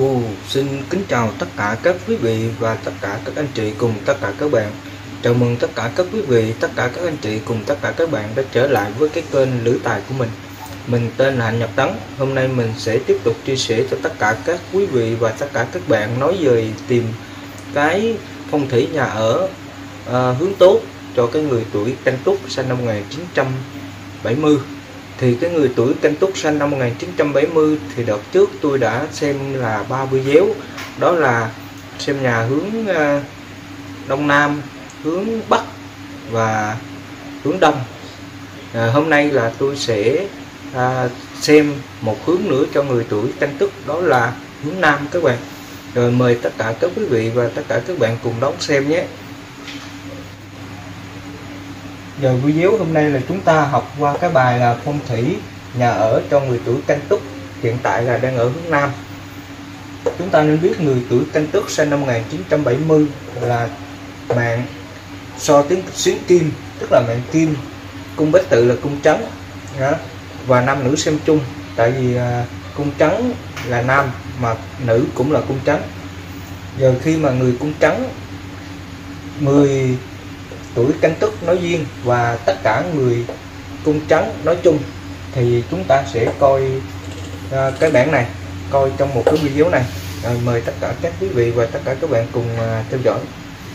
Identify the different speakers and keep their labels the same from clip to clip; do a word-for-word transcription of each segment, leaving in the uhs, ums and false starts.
Speaker 1: Ồ, xin kính chào tất cả các quý vị và tất cả các anh chị cùng tất cả các bạn. Chào mừng tất cả các quý vị, tất cả các anh chị cùng tất cả các bạn đã trở lại với cái kênh Lữ Tài của mình. Mình tên là Hạnh Nhật Tấn. Hôm nay mình sẽ tiếp tục chia sẻ cho tất cả các quý vị và tất cả các bạn nói về tìm cái phong thủy nhà ở à, hướng tốt cho cái người tuổi Canh Tuất sinh năm một nghìn chín trăm bảy mươi. Thì cái người tuổi Canh Tuất sinh năm một nghìn chín trăm bảy mươi thì đợt trước tôi đã xem là ba video, đó là xem nhà hướng uh, đông nam, hướng bắc và hướng đông. À, hôm nay là tôi sẽ à, xem một hướng nữa cho người tuổi Canh Tuất, đó là hướng nam các bạn. Rồi mời tất cả các quý vị và tất cả các bạn cùng đón xem nhé. Giờ video hôm nay là chúng ta học qua cái bài là phong thủy nhà ở cho người tuổi Canh Tuất, hiện tại là đang ở hướng nam. Chúng ta nên biết người tuổi Canh Tuất sinh năm một nghìn chín trăm bảy mươi là mạng so tiếng xuyến kim, tức là mạng kim, cung bát tự là cung trắng đó, và nam nữ xem chung, tại vì à, cung trắng là nam mà nữ cũng là cung trắng. Giờ khi mà người cung trắng, người tuổi Canh Tuất nói riêng và tất cả người cung trắng nói chung thì chúng ta sẽ coi à, cái bảng này, coi trong một cái video này. Rồi mời tất cả các quý vị và tất cả các bạn cùng à, theo dõi.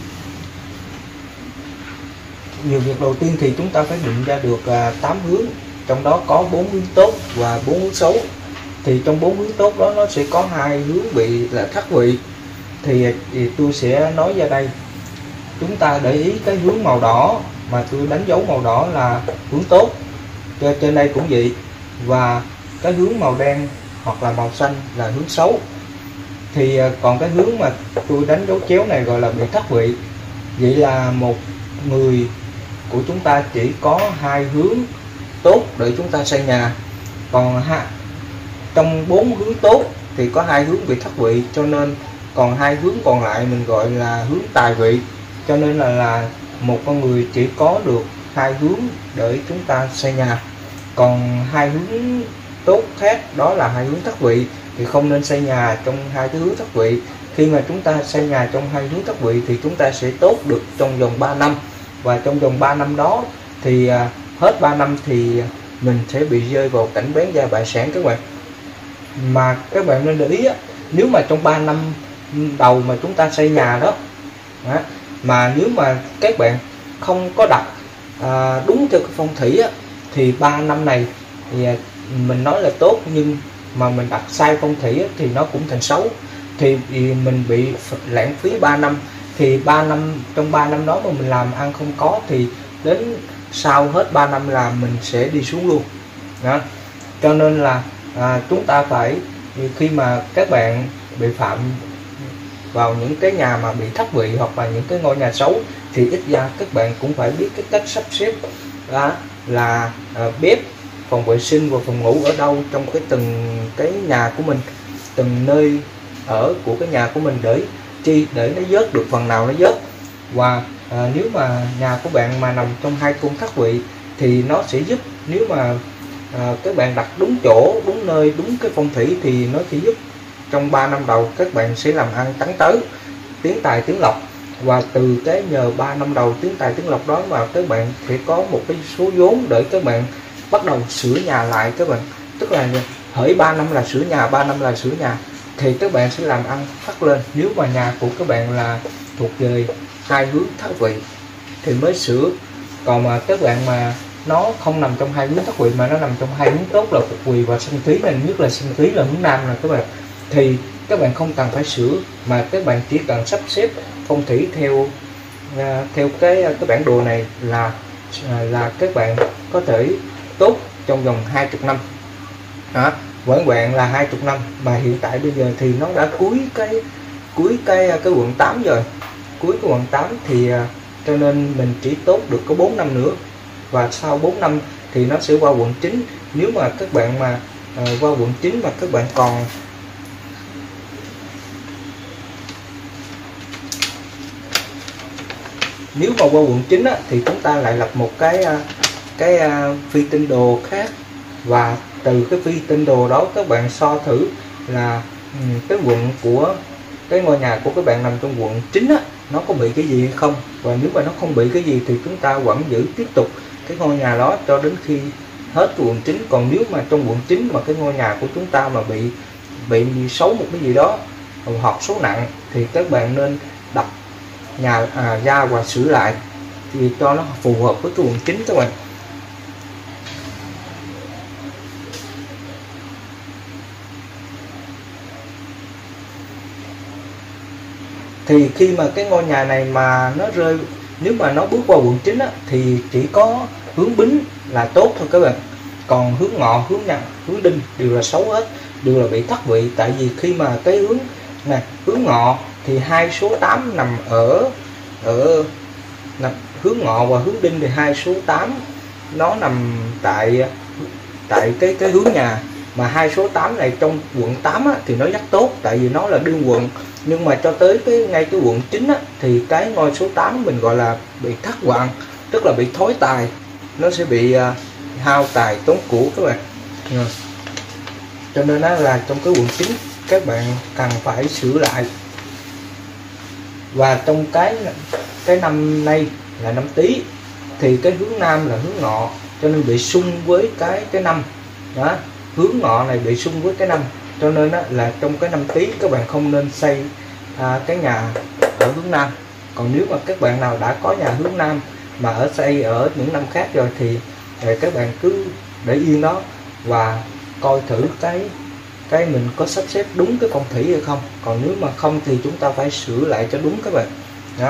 Speaker 1: Nhiều việc đầu tiên thì chúng ta phải định ra được à, tám hướng, trong đó có bốn hướng tốt và bốn hướng xấu. Thì trong bốn hướng tốt đó nó sẽ có hai hướng bị là thất vị, thì, thì tôi sẽ nói ra đây. Chúng ta để ý cái hướng màu đỏ mà tôi đánh dấu màu đỏ là hướng tốt, trên đây cũng vậy, và cái hướng màu đen hoặc là màu xanh là hướng xấu. Thì còn cái hướng mà tôi đánh dấu chéo này gọi là bị thất vị. Vậy là một người của chúng ta chỉ có hai hướng tốt để chúng ta xây nhà, còn ha, trong bốn hướng tốt thì có hai hướng bị thất vị, cho nên còn hai hướng còn lại mình gọi là hướng tài vị. Cho nên là là một con người chỉ có được hai hướng để chúng ta xây nhà, còn hai hướng tốt khác đó là hai hướng thất vị thì không nên xây nhà trong hai cái hướng thất vị. Khi mà chúng ta xây nhà trong hai hướng thất vị thì chúng ta sẽ tốt được trong vòng ba năm, và trong vòng ba năm đó thì à, hết ba năm thì mình sẽ bị rơi vào cảnh bén gia bại sản các bạn. Mà các bạn nên để ý á, nếu mà trong ba năm đầu mà chúng ta xây nhà đó, đó mà nếu mà các bạn không có đặt à, đúng theo cái phong thủy á, thì ba năm này thì mình nói là tốt, nhưng mà mình đặt sai phong thủy á, thì nó cũng thành xấu, thì, thì mình bị lãng phí ba năm. Thì ba năm trong ba năm đó mà mình làm ăn không có thì đến sau hết ba năm là mình sẽ đi xuống luôn đó. Cho nên là à, chúng ta phải, khi mà các bạn bị phạm vào những cái nhà mà bị thất vị hoặc là những cái ngôi nhà xấu thì ít ra các bạn cũng phải biết cái cách sắp xếp đó, là à, bếp, phòng vệ sinh và phòng ngủ ở đâu trong cái từng cái nhà của mình, từng nơi ở của cái nhà của mình, để chi để nó vớt được phần nào nó vớt. Và à, nếu mà nhà của bạn mà nằm trong hai cung thất vị thì nó sẽ giúp, nếu mà à, các bạn đặt đúng chỗ, đúng nơi, đúng cái phong thủy thì nó sẽ giúp trong ba năm đầu các bạn sẽ làm ăn tấn tới, tiến tài tiến lộc. Và từ cái nhờ ba năm đầu tiến tài tiến lộc đó mà các bạn sẽ có một cái số vốn để các bạn bắt đầu sửa nhà lại các bạn. Tức là hỡi ba năm là sửa nhà, ba năm là sửa nhà thì các bạn sẽ làm ăn phát lên. Nếu mà nhà của các bạn là thuộc về hai hướng thất vị thì mới sửa. Còn mà các bạn mà nó không nằm trong hai hướng thất vị mà nó nằm trong hai hướng tốt là phục quỳ và sinh khí, nên nhất là sinh khí là hướng nam là các bạn, thì các bạn không cần phải sửa, mà các bạn chỉ cần sắp xếp phong thủy theo uh, theo cái cái bản đồ này là uh, là các bạn có thể tốt trong vòng hai mươi năm đó. Với bạn là hai mươi năm, mà hiện tại bây giờ thì nó đã cuối cái cuối cái cái quận tám rồi, cuối cái quận tám thì uh, cho nên mình chỉ tốt được có bốn năm nữa, và sau bốn năm thì nó sẽ qua quận chín. Nếu mà các bạn mà uh, qua quận chín mà các bạn còn nếu mà qua quận chín á, thì chúng ta lại lập một cái cái phi tinh đồ khác, và từ cái phi tinh đồ đó các bạn so thử là cái quận của cái ngôi nhà của các bạn nằm trong quận chín á, nó có bị cái gì hay không. Và nếu mà nó không bị cái gì thì chúng ta vẫn giữ tiếp tục cái ngôi nhà đó cho đến khi hết cái quận chín. Còn nếu mà trong quận chín mà cái ngôi nhà của chúng ta mà bị bị xấu một cái gì đó hoặc số nặng thì các bạn nên đập nhà à, ra và sửa lại thì cho nó phù hợp với cái quận chín các bạn. Thì khi mà cái ngôi nhà này mà nó rơi, nếu mà nó bước qua quận chín á, thì chỉ có hướng Bính là tốt thôi các bạn. Còn hướng Ngọ, hướng Nhật, hướng Đinh đều là xấu hết, đều là bị thất vị. Tại vì khi mà cái hướng này, hướng Ngọ thì hai số tám nằm ở ở nằm, hướng Ngọ và hướng Đinh thì hai số tám nó nằm tại tại cái cái hướng nhà. Mà hai số tám này trong quận tám á, thì nó rất tốt, tại vì nó là đương quận. Nhưng mà cho tới cái ngay cái quận chín á, thì cái ngôi số tám mình gọi là bị thất hoạn, tức là bị thối tài, nó sẽ bị uh, hao tài tốn của các bạn. Ừ. Cho nên đó là trong cái quận chín các bạn cần phải sửa lại. Và trong cái cái năm nay là năm Tý thì cái hướng Nam là hướng Ngọ, cho nên bị xung với cái cái năm đó. Hướng Ngọ này bị xung với cái năm, cho nên đó là trong cái năm Tý các bạn không nên xây à, cái nhà ở hướng Nam. Còn nếu mà các bạn nào đã có nhà hướng Nam mà ở xây ở những năm khác rồi thì, thì các bạn cứ để yên đó và coi thử cái cái mình có sắp xếp đúng cái phong thủy hay không. Còn nếu mà không thì chúng ta phải sửa lại cho đúng các bạn đó.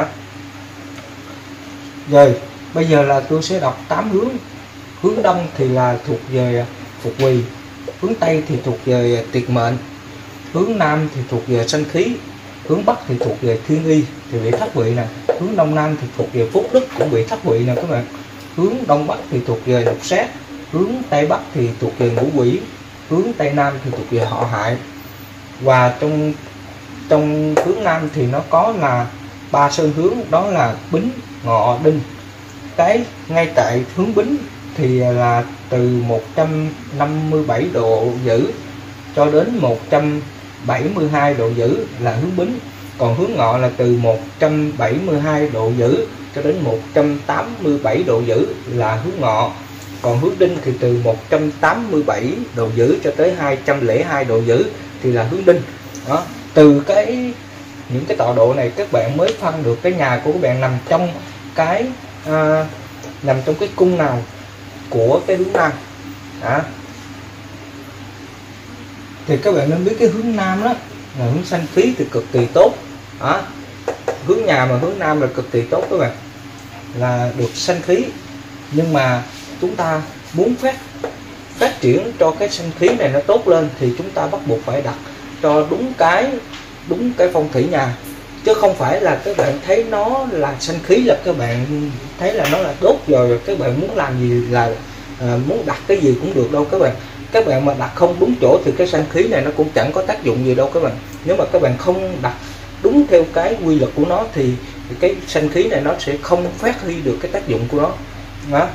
Speaker 1: Rồi bây giờ là tôi sẽ đọc tám hướng. Hướng Đông thì là thuộc về Phục Quỳ, hướng Tây thì thuộc về Tiệt Mệnh, hướng Nam thì thuộc về Sanh Khí, hướng Bắc thì thuộc về Thiên Y thì bị thất vị nè, hướng Đông Nam thì thuộc về Phúc Đức cũng bị thất vị nè các bạn, hướng Đông Bắc thì thuộc về Lục Sát, hướng Tây Bắc thì thuộc về Ngũ Quỷ, hướng Tây Nam thì thuộc về Họ Hại. Và trong trong hướng Nam thì nó có là ba sơn hướng, đó là Bính, Ngọ, Đinh. Cái ngay tại hướng Bính thì là từ một trăm năm mươi bảy độ Dữ cho đến một trăm bảy mươi hai độ Dữ là hướng Bính. Còn hướng Ngọ là từ một trăm bảy mươi hai độ Dữ cho đến một trăm tám mươi bảy độ Dữ là hướng Ngọ. Còn hướng Đinh thì từ một trăm tám mươi bảy độ Dữ cho tới hai trăm lẻ hai độ Dữ thì là hướng Đinh. Đó, từ cái những cái tọa độ này các bạn mới phân được cái nhà của các bạn nằm trong cái à, nằm trong cái cung nào của cái hướng Nam. Đó. Thì các bạn nên biết cái hướng Nam đó là hướng Sanh Khí thì cực kỳ tốt. Đó. Hướng nhà mà hướng Nam là cực kỳ tốt các bạn, là được sanh khí. Nhưng mà chúng ta muốn phát phát triển cho cái sanh khí này nó tốt lên thì chúng ta bắt buộc phải đặt cho đúng cái đúng cái phong thủy nhà, chứ không phải là các bạn thấy nó là sanh khí là các bạn thấy là nó là tốt rồi các bạn muốn làm gì là à, muốn đặt cái gì cũng được đâu các bạn. Các bạn mà đặt không đúng chỗ thì cái sanh khí này nó cũng chẳng có tác dụng gì đâu các bạn. Nếu mà các bạn không đặt đúng theo cái quy luật của nó thì cái sanh khí này nó sẽ không phát huy được cái tác dụng của nó. Đó.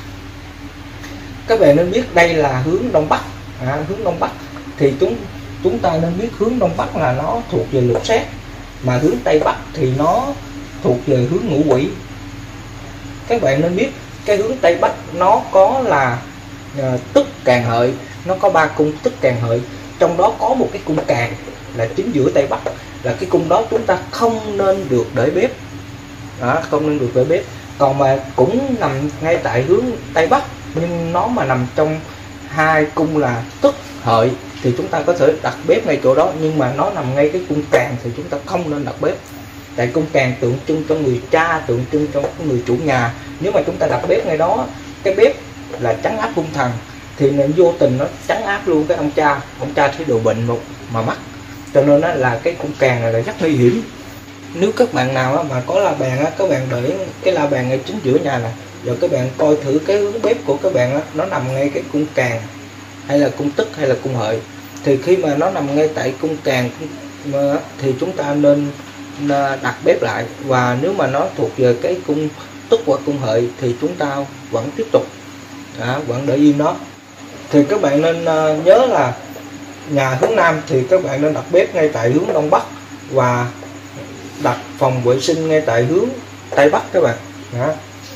Speaker 1: Các bạn nên biết đây là hướng Đông Bắc. À, hướng Đông Bắc thì chúng chúng ta nên biết hướng Đông Bắc là nó thuộc về Lục Sát, mà hướng Tây Bắc thì nó thuộc về hướng Ngũ Quỷ. Các bạn nên biết cái hướng Tây Bắc nó có là uh, Tức Càn Hợi, nó có ba cung Tức Càn Hợi, trong đó có một cái cung Càn là chính giữa Tây Bắc, là cái cung đó chúng ta không nên được để bếp. Đó, không nên được để bếp. Còn mà cũng nằm ngay tại hướng Tây Bắc nhưng nó mà nằm trong hai cung là Tức Hợi thì chúng ta có thể đặt bếp ngay chỗ đó, nhưng mà nó nằm ngay cái cung Càn thì chúng ta không nên đặt bếp. Tại cung Càn tượng trưng cho người cha, tượng trưng cho người chủ nhà. Nếu mà chúng ta đặt bếp ngay đó, cái bếp là trấn áp hung thần thì vô tình nó trấn áp luôn cái ông cha, ông cha sẽ đồ bệnh một mà mắc. Cho nên đó là cái cung Càn này là rất nguy hiểm. Nếu các bạn nào mà có la bàn, các bạn để cái la bàn ngay chính giữa nhà này, rồi các bạn coi thử cái hướng bếp của các bạn nó nằm ngay cái cung Càn hay là cung Tức hay là cung Hợi. Thì khi mà nó nằm ngay tại cung Càn thì chúng ta nên đặt bếp lại. Và nếu mà nó thuộc về cái cung Tức hoặc cung Hợi thì chúng ta vẫn tiếp tục à, vẫn để yên đó. Thì các bạn nên nhớ là nhà hướng nam thì các bạn nên đặt bếp ngay tại hướng đông bắc và đặt phòng vệ sinh ngay tại hướng tây bắc các bạn. Đó.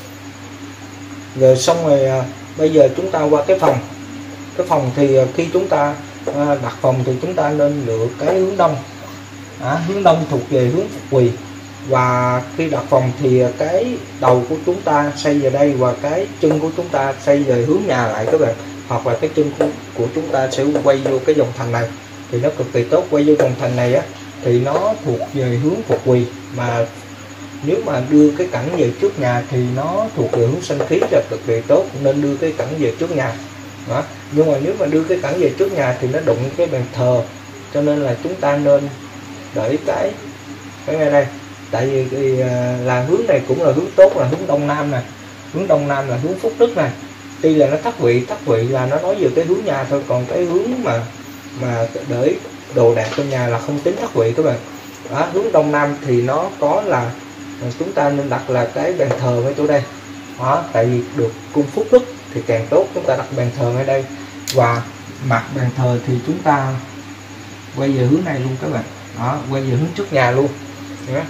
Speaker 1: Rồi xong rồi à, bây giờ chúng ta qua cái phòng. Cái phòng thì khi chúng ta à, đặt phòng thì chúng ta nên lựa cái hướng đông. Đó, hướng đông thuộc về hướng phục quỳ, và khi đặt phòng thì cái đầu của chúng ta xây về đây và cái chân của chúng ta xây về hướng nhà lại các bạn, hoặc là cái chân của, của chúng ta sẽ quay vô cái dòng thành này thì nó cực kỳ tốt. Quay vô dòng thành này á thì nó thuộc về hướng phục quỳ, mà nếu mà đưa cái cẳng về trước nhà thì nó thuộc về hướng sinh khí là cực kỳ tốt, nên đưa cái cẳng về trước nhà. Đó. Nhưng mà nếu mà đưa cái cẳng về trước nhà thì nó đụng cái bàn thờ, cho nên là chúng ta nên để cái cái ngay đây, tại vì cái, là hướng này cũng là hướng tốt, là hướng đông nam nè, hướng đông nam là hướng phúc đức này. Tuy là nó thất vị, thất vị là nó nói về cái hướng nhà thôi, còn cái hướng mà mà để đồ đạc trong nhà là không tính thất vị các bạn. Đó, hướng đông nam thì nó có là chúng ta nên đặt là cái bàn thờ ngay chỗ đây. Đó, tại vì được cung phúc đức thì càng tốt, chúng ta đặt bàn thờ ngay đây, và mặt bàn thờ thì chúng ta quay về hướng này luôn các bạn. Đó, quay về hướng trước nhà luôn. Đó.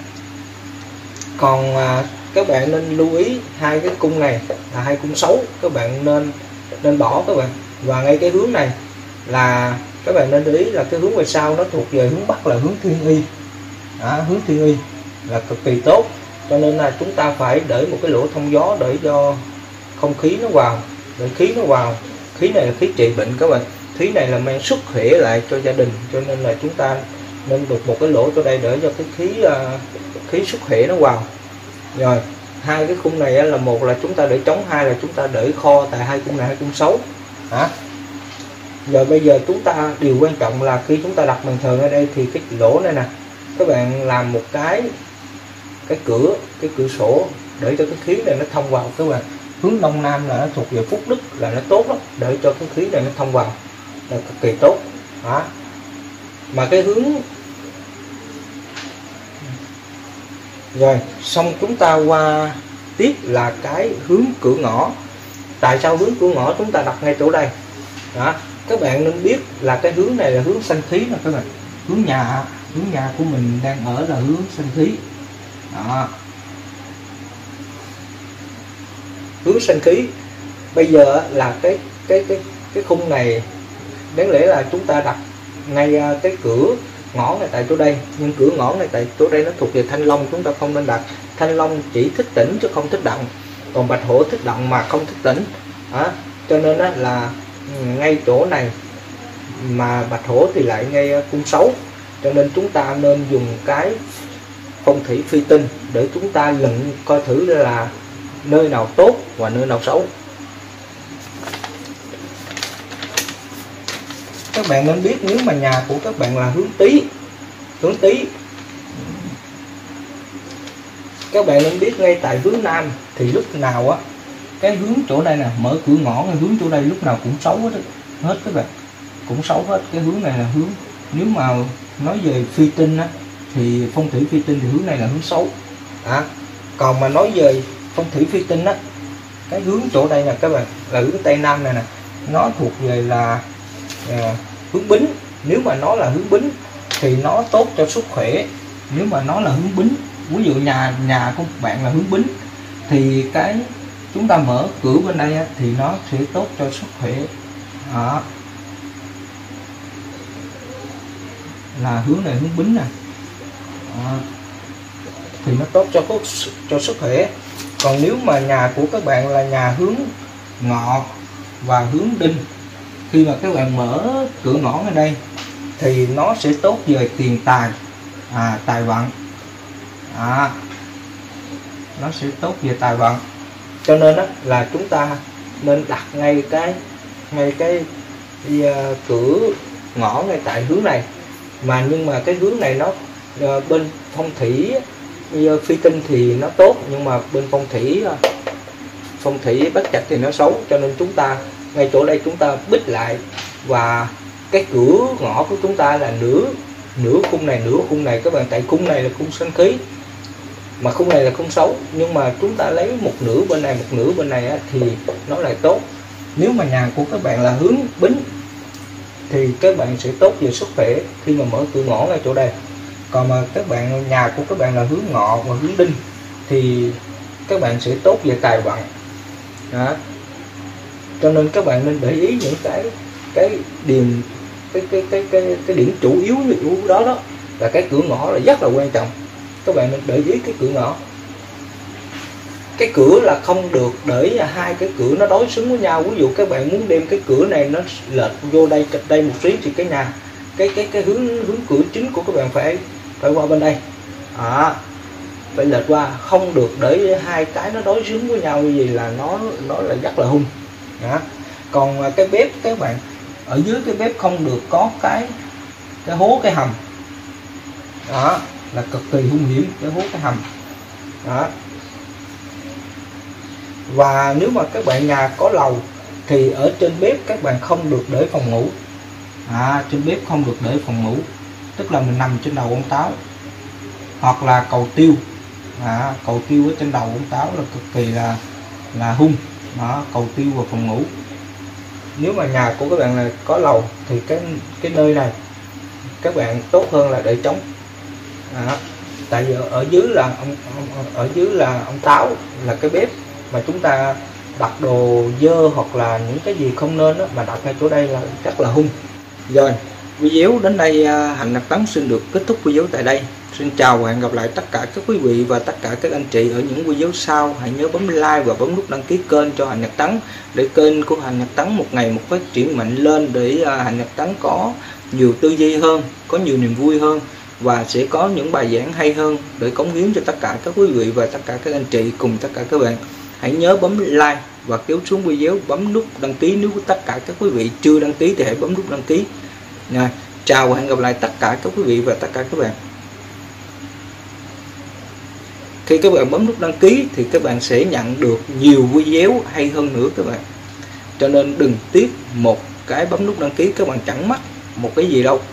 Speaker 1: Còn à, các bạn nên lưu ý hai cái cung này là hai cung xấu, các bạn nên nên bỏ các bạn. Và ngay cái hướng này là các bạn nên để ý là cái hướng về sau nó thuộc về hướng bắc là hướng thiên y. Đó, hướng thiên y là cực kỳ tốt, cho nên là chúng ta phải để một cái lỗ thông gió để cho không khí nó vào, để khí nó vào. Khí này là khí trị bệnh các bạn, khí này là mang sức khỏe lại cho gia đình, cho nên là chúng ta nên đục một cái lỗ cho đây để cho cái khí uh, khí sức khỏe nó vào. Rồi hai cái khung này là một là chúng ta để trống, hai là chúng ta để kho, tại hai cung này hai cung xấu. Hả? Rồi bây giờ chúng ta điều quan trọng là khi chúng ta đặt bàn thờ ở đây thì cái lỗ này nè, các bạn làm một cái cái cửa cái cửa sổ để cho cái khí này nó thông vào các bạn. Hướng đông nam là nó thuộc về phúc đức, là nó tốt lắm, để cho cái khí này nó thông vào là cực kỳ tốt. Đó. Mà cái hướng rồi xong chúng ta qua tiếp là cái hướng cửa ngõ. Tại sao hướng cửa ngõ chúng ta đặt ngay chỗ đây? Đó, các bạn nên biết là cái hướng này là hướng sinh khí nè các bạn. Hướng nhà hướng nhà của mình đang ở là hướng sinh khí. Đó. Hướng sinh khí. Bây giờ là cái cái cái cái khung này đáng lẽ là chúng ta đặt ngay cái cửa ngõ này tại chỗ đây, nhưng cửa ngõ này tại chỗ đây nó thuộc về thanh long, chúng ta không nên đặt. Thanh long chỉ thích tĩnh chứ không thích động, còn bạch hổ thích động mà không thích tĩnh. Đó. Cho nên đó là ngay chỗ này mà bạch hổ thì lại ngay cung xấu, cho nên chúng ta nên dùng cái phong thủy phi tinh để chúng ta luận coi thử là nơi nào tốt và nơi nào xấu. Các bạn nên biết nếu mà nhà của các bạn là hướng Tý, hướng Tý, các bạn nên biết ngay tại hướng Nam thì lúc nào á cái hướng chỗ đây nè, mở cửa ngõ ngay hướng chỗ đây lúc nào cũng xấu hết hết các bạn, cũng xấu hết. Cái hướng này là hướng, nếu mà nói về phi tinh á thì phong thủy phi tinh thì hướng này là hướng xấu. À, còn mà nói về phong thủy phi tinh á, cái hướng chỗ đây nè các bạn là hướng Tây Nam này nè, nó thuộc về là à, hướng Bính. Nếu mà nó là hướng Bính thì nó tốt cho sức khỏe. Nếu mà nó là hướng Bính, ví dụ nhà nhà của bạn là hướng Bính thì cái chúng ta mở cửa bên đây á, thì nó sẽ tốt cho sức khỏe. Đó. Là hướng này hướng Bính nè. Đó. Thì nó tốt cho cho sức khỏe. Còn nếu mà nhà của các bạn là nhà hướng Ngọ và hướng Đinh, khi mà các bạn mở cửa ngõ ở đây thì nó sẽ tốt về tiền tài, à, tài vận. À, nó sẽ tốt về tài vận. Cho nên đó là chúng ta nên đặt ngay cái ngay cái, cái uh, cửa ngõ ngay tại hướng này. Mà nhưng mà cái hướng này nó uh, bên phong thủy uh, phi tinh thì nó tốt, nhưng mà bên phong thủy uh, phong thủy bất trạch thì nó xấu. Cho nên chúng ta ngay chỗ đây chúng ta bích lại, và cái cửa ngõ của chúng ta là nửa nửa khung này nửa khung này các bạn. Tại khung này là khung sinh khí mà khung này là khung xấu, nhưng mà chúng ta lấy một nửa bên này một nửa bên này á, thì nó lại tốt. Nếu mà nhà của các bạn là hướng Bính thì các bạn sẽ tốt về sức khỏe khi mà mở cửa ngõ ngay chỗ đây. Còn mà các bạn nhà của các bạn là hướng ngọ và hướng đinh thì các bạn sẽ tốt về tài vận. Đó. Cho nên các bạn nên để ý những cái cái điểm cái cái cái cái cái điểm chủ yếu yếu đó đó là cái cửa ngõ là rất là quan trọng. Các bạn nên để ý cái cửa ngõ. Cái cửa là không được để hai cái cửa nó đối xứng với nhau. Ví dụ các bạn muốn đem cái cửa này nó lệch vô đây đây một xíu thì cái nhà cái cái cái hướng hướng cửa chính của các bạn phải phải qua bên đây. À, phải lệch qua, không được để hai cái nó đối xứng với nhau, như vậy là nó nó là rất là hung. Đó. Còn cái bếp các bạn ở dưới cái bếp không được có cái cái hố cái hầm. Đó là cực kỳ hung hiểm, cái hố cái hầm. Đó. Và nếu mà các bạn nhà có lầu thì ở trên bếp các bạn không được để phòng ngủ. À, trên bếp không được để phòng ngủ, tức là mình nằm trên đầu ông táo hoặc là cầu tiêu. À, cầu tiêu ở trên đầu ông táo là cực kỳ là là hung. Đó, cầu tiêu vào phòng ngủ. Nếu mà nhà của các bạn là có lầu thì cái cái nơi này các bạn tốt hơn là để trống. À, tại vì ở dưới là ông, ông ở dưới là ông táo là cái bếp mà chúng ta đặt đồ dơ hoặc là những cái gì không nên đó, mà đặt ngay chỗ đây là rất là hung. Rồi, video đến đây Hạnh Nạp Tấn xin được kết thúc video tại đây. Xin chào và hẹn gặp lại tất cả các quý vị và tất cả các anh chị ở những video sau. Hãy nhớ bấm like và bấm nút đăng ký kênh cho Hạnh Nạp Tấn để kênh của Hạnh Nạp Tấn một ngày một phát triển mạnh lên, để Hạnh Nạp Tấn có nhiều tư duy hơn, có nhiều niềm vui hơn và sẽ có những bài giảng hay hơn để cống hiến cho tất cả các quý vị và tất cả các anh chị cùng tất cả các bạn. Hãy nhớ bấm like và kéo xuống video bấm nút đăng ký. Nếu tất cả các quý vị chưa đăng ký thì hãy bấm nút đăng ký. Rồi, chào và hẹn gặp lại tất cả các quý vị và tất cả các bạn. Khi các bạn bấm nút đăng ký thì các bạn sẽ nhận được nhiều video hay hơn nữa các bạn. Cho nên đừng tiếc một cái bấm nút đăng ký, các bạn chẳng mất một cái gì đâu.